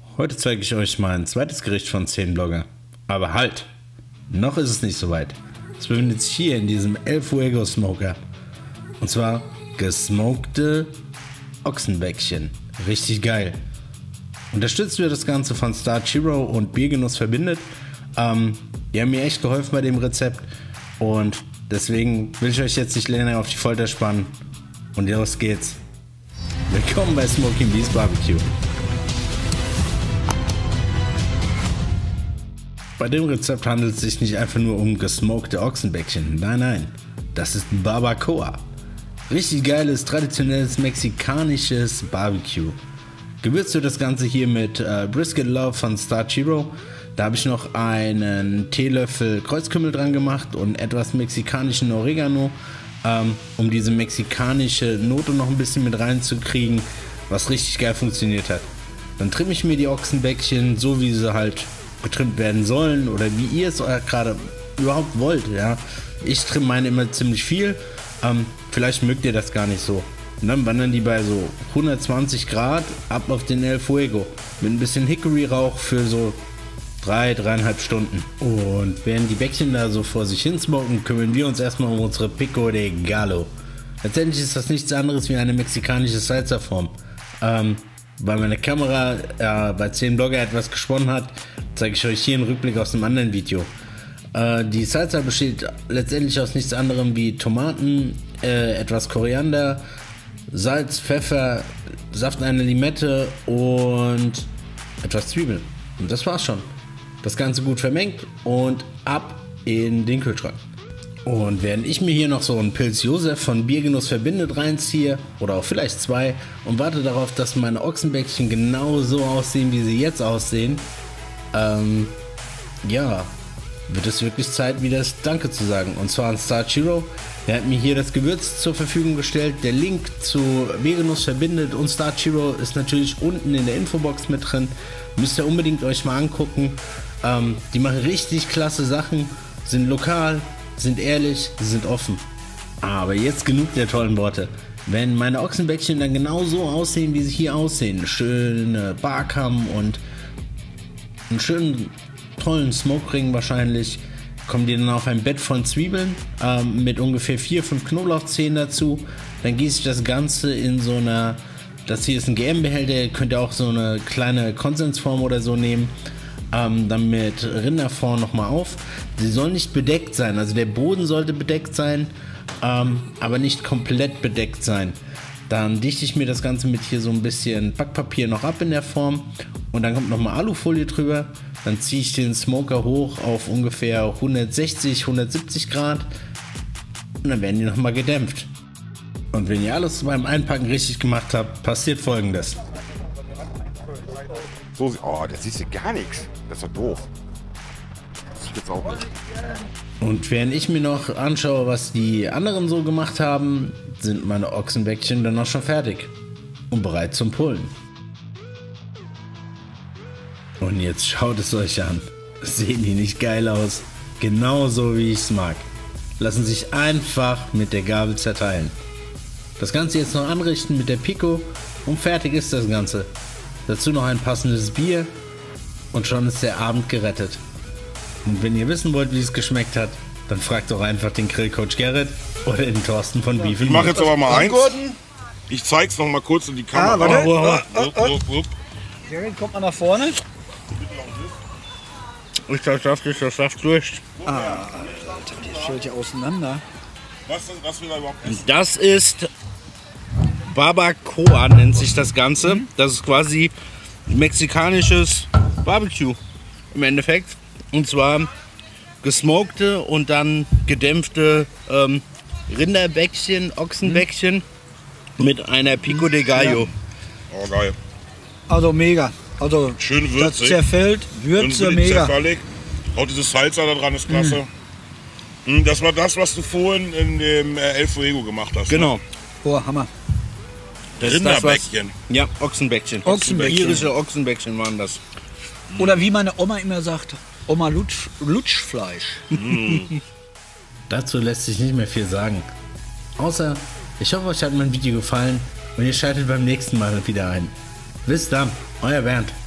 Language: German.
Heute zeige ich euch mein zweites Gericht von 10 Blogger. Aber halt, noch ist es nicht soweit. Es befindet sich hier in diesem El Fuego Smoker. Und zwar gesmokte Ochsenbäckchen. Richtig geil. Unterstützt wird das Ganze von Star Chiro und Biergenuss verbindet. Die haben mir echt geholfen bei dem Rezept. Und deswegen will ich euch jetzt nicht länger auf die Folter spannen. Und los geht's. Willkommen bei Smoking Bees Barbecue. Bei dem Rezept handelt es sich nicht einfach nur um gesmokte Ochsenbäckchen. Nein, nein. Das ist Barbacoa. Richtig geiles, traditionelles mexikanisches Barbecue. Gewürzt wird das Ganze hier mit Brisket Love von Star Chiro. Da habe ich noch einen Teelöffel Kreuzkümmel dran gemacht und etwas mexikanischen Oregano, um diese mexikanische Note noch ein bisschen mit reinzukriegen, was richtig geil funktioniert hat. Dann trimme ich mir die Ochsenbäckchen so, wie sie halt getrimmt werden sollen oder wie ihr es gerade überhaupt wollt. Ja. Ich trimme meine immer ziemlich viel, vielleicht mögt ihr das gar nicht so. Und dann wandern die bei so 120 Grad ab auf den El Fuego mit ein bisschen Hickory-Rauch für so 3,5 Stunden. Und während die Bäckchen da so vor sich hin smoken, kümmern wir uns erstmal um unsere Pico de Gallo. Letztendlich ist das nichts anderes wie eine mexikanische Salsa-Form. Weil meine Kamera bei 10 Blogger etwas gesponnen hat, zeige ich euch hier einen Rückblick aus einem anderen Video. Die Salsa besteht letztendlich aus nichts anderem wie Tomaten, etwas Koriander, Salz, Pfeffer, Saft einer Limette und etwas Zwiebeln. Und das war's schon. Das Ganze gut vermengt und ab in den Kühlschrank. Und während ich mir hier noch so einen Pilz Josef von Biergenuss verbindet reinziehe, oder auch vielleicht 2, und warte darauf, dass meine Ochsenbäckchen genau so aussehen, wie sie jetzt aussehen, ja, wird es wirklich Zeit, wieder das Danke zu sagen. Und zwar an Star Chiro. Der hat mir hier das Gewürz zur Verfügung gestellt. Der Link zu Biergenuss verbindet und Star Chiro ist natürlich unten in der Infobox mit drin. Müsst ihr unbedingt euch mal angucken. Die machen richtig klasse Sachen, sind lokal, sind ehrlich, sind offen. Aber jetzt genug der tollen Worte. Wenn meine Ochsenbäckchen dann genau so aussehen, wie sie hier aussehen, schöne Bark haben und einen schönen, tollen Smoke-Ring wahrscheinlich, kommen die dann auf ein Bett von Zwiebeln mit ungefähr 4-5 Knoblauchzehen dazu. Dann gieße ich das Ganze in so einer, das hier ist ein GM-Behälter, ihr könnt ja auch so eine kleine Konsensform oder so nehmen. Dann mit Rinderfond nochmal auf. Sie soll nicht bedeckt sein, also der Boden sollte bedeckt sein, aber nicht komplett bedeckt sein. Dann dichte ich mir das Ganze mit hier so ein bisschen Backpapier noch ab in der Form und dann kommt nochmal Alufolie drüber. Dann ziehe ich den Smoker hoch auf ungefähr 160, 170 Grad und dann werden die nochmal gedämpft. Und wenn ihr alles beim Einpacken richtig gemacht habt, passiert Folgendes. So, oh, da siehst du gar nichts. Das ist doch doof. Das sieht jetzt auch nicht. Und während ich mir noch anschaue, was die anderen so gemacht haben, sind meine Ochsenbäckchen dann auch schon fertig und bereit zum Pullen. Und jetzt schaut es euch an. Sehen die nicht geil aus? Genauso wie ich es mag. Lassen sich einfach mit der Gabel zerteilen. Das Ganze jetzt noch anrichten mit der Pico und fertig ist das Ganze. Dazu noch ein passendes Bier und schon ist der Abend gerettet. Und wenn ihr wissen wollt, wie es geschmeckt hat, dann fragt doch einfach den Grillcoach Gerrit oder den Thorsten von Beef. Ich mache jetzt aber mal eins. Ich zeig's noch mal kurz in die Kamera. Gerrit, kommt mal nach vorne. Ich schaff durch. Alter, die fällt ja auseinander. Was will er überhaupt essen? Das ist Barbacoa, nennt sich das Ganze. Das ist quasi mexikanisches Barbecue im Endeffekt. Und zwar gesmokte und dann gedämpfte Rinderbäckchen, Ochsenbäckchen mit einer Pico de Gallo. Oh, geil. Also mega. Also Schön das würzig. zerfällt, Würze Schön mega. zerfallig. Auch dieses Salsa da dran ist klasse. Das war das, was du vorhin in dem El Fuego gemacht hast. Genau. Ne? Oh, Hammer. Das ist das, was, Rinderbäckchen. ja, Ochsenbäckchen. Ochsenbäckchen. Irische Ochsenbäckchen waren das. Oder wie meine Oma immer sagt, Oma Lutschfleisch. Dazu lässt sich nicht mehr viel sagen. Außer, ich hoffe, euch hat mein Video gefallen und ihr schaltet beim nächsten Mal wieder ein. Bis dann, euer Bernd.